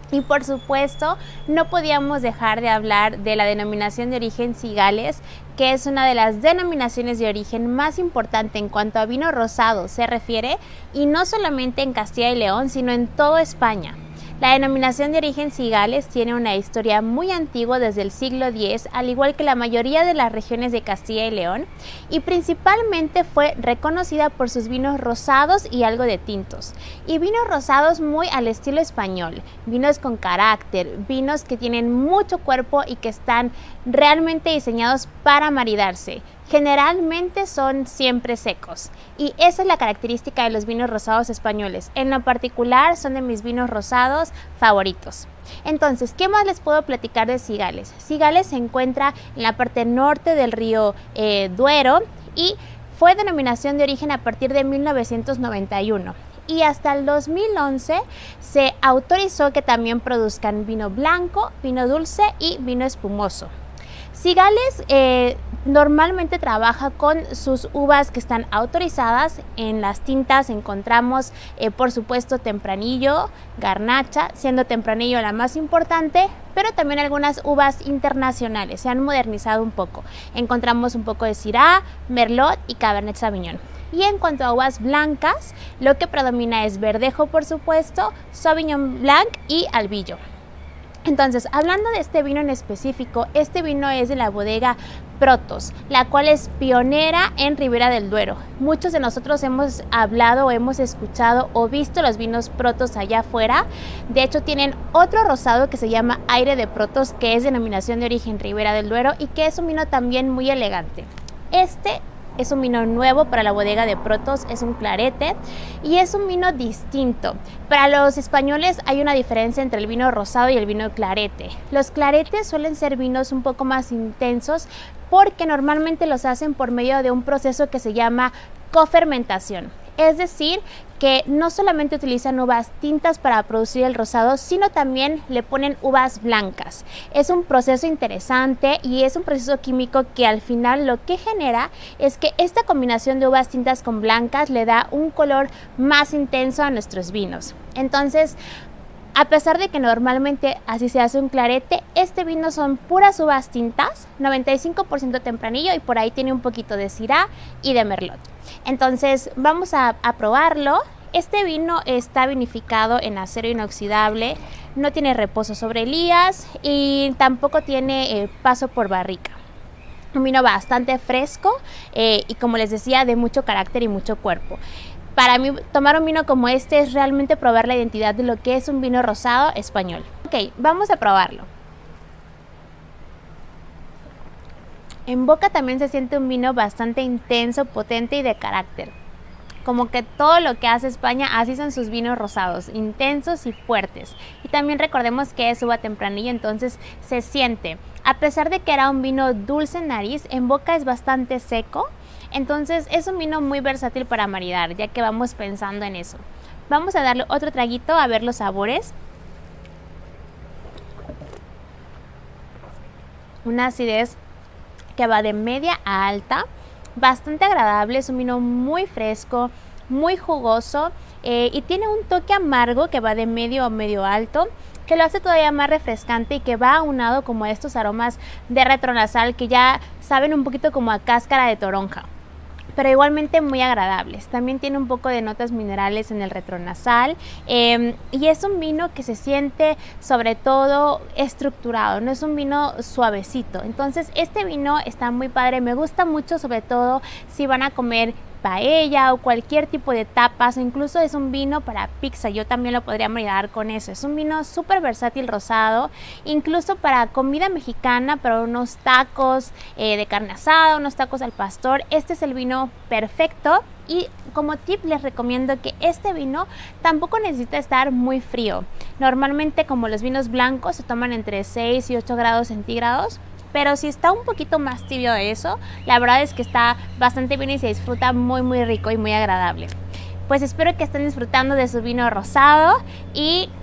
Y por supuesto, no podíamos dejar de hablar de la denominación de origen Cigales, que es una de las denominaciones de origen más importante en cuanto a vino rosado se refiere, y no solamente en Castilla y León, sino en toda España. La denominación de origen Cigales tiene una historia muy antigua desde el siglo X, al igual que la mayoría de las regiones de Castilla y León, y principalmente fue reconocida por sus vinos rosados y algo de tintos. Y vinos rosados muy al estilo español, vinos con carácter, vinos que tienen mucho cuerpo y que están realmente diseñados para maridarse. Generalmente son siempre secos y esa es la característica de los vinos rosados españoles. En lo particular son de mis vinos rosados favoritos. Entonces, ¿qué más les puedo platicar de Cigales? Cigales se encuentra en la parte norte del río Duero y fue denominación de origen a partir de 1991. Y hasta el 2011 se autorizó que también produzcan vino blanco, vino dulce y vino espumoso. Cigales normalmente trabaja con sus uvas que están autorizadas. En las tintas encontramos por supuesto Tempranillo, Garnacha, siendo Tempranillo la más importante, pero también algunas uvas internacionales, se han modernizado un poco. Encontramos un poco de Syrah, Merlot y Cabernet Sauvignon. Y en cuanto a uvas blancas, lo que predomina es Verdejo por supuesto, Sauvignon Blanc y Albillo. Entonces, hablando de este vino en específico, este vino es de la bodega Protos, la cual es pionera en Ribera del Duero. Muchos de nosotros hemos hablado o hemos escuchado o visto los vinos Protos allá afuera. De hecho, tienen otro rosado que se llama Aire de Protos, que es denominación de origen Ribera del Duero y que es un vino también muy elegante. Este es un vino nuevo para la bodega de Protos, es un clarete y es un vino distinto. Para los españoles hay una diferencia entre el vino rosado y el vino clarete. Los claretes suelen ser vinos un poco más intensos porque normalmente los hacen por medio de un proceso que se llama cofermentación. Es decir, que no solamente utilizan uvas tintas para producir el rosado, sino también le ponen uvas blancas. Es un proceso interesante y es un proceso químico que al final lo que genera es que esta combinación de uvas tintas con blancas le da un color más intenso a nuestros vinos. Entonces, a pesar de que normalmente así se hace un clarete, este vino son puras uvas tintas, 95% tempranillo y por ahí tiene un poquito de Syrah y de Merlot. Entonces vamos a probarlo. Este vino está vinificado en acero inoxidable, no tiene reposo sobre elías y tampoco tiene paso por barrica. Un vino bastante fresco y como les decía, de mucho carácter y mucho cuerpo. Para mí, tomar un vino como este es realmente probar la identidad de lo que es un vino rosado español. Ok, vamos a probarlo. En boca también se siente un vino bastante intenso, potente y de carácter. Como que todo lo que hace España, así son sus vinos rosados, intensos y fuertes. Y también recordemos que es uva tempranillo, entonces se siente. A pesar de que era un vino dulce en nariz, en boca es bastante seco. Entonces es un vino muy versátil para maridar, ya que vamos pensando en eso. Vamos a darle otro traguito a ver los sabores. Una acidez que va de media a alta, bastante agradable, es un vino muy fresco, muy jugoso y tiene un toque amargo que va de medio a medio alto, que lo hace todavía más refrescante y que va aunado como a estos aromas de retronasal que ya saben un poquito como a cáscara de toronja, pero igualmente muy agradables. También tiene un poco de notas minerales en el retronasal y es un vino que se siente sobre todo estructurado, no es un vino suavecito. Entonces este vino está muy padre, me gusta mucho, sobre todo si van a comer paella o cualquier tipo de tapas, o incluso es un vino para pizza, yo también lo podría maridar con eso. Es un vino súper versátil rosado, incluso para comida mexicana, para unos tacos de carne asada, unos tacos al pastor. Este es el vino perfecto. Y como tip les recomiendo que este vino tampoco necesita estar muy frío. Normalmente, como los vinos blancos, se toman entre 6 y 8 grados centígrados. Pero si está un poquito más tibio de eso, la verdad es que está bastante bien y se disfruta muy rico y muy agradable. Pues espero que estén disfrutando de su vino rosado y